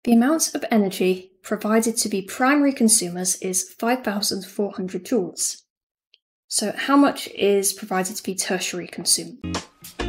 The amount of energy provided to the primary consumers is 5,400 joules. So how much is provided to the tertiary consumer?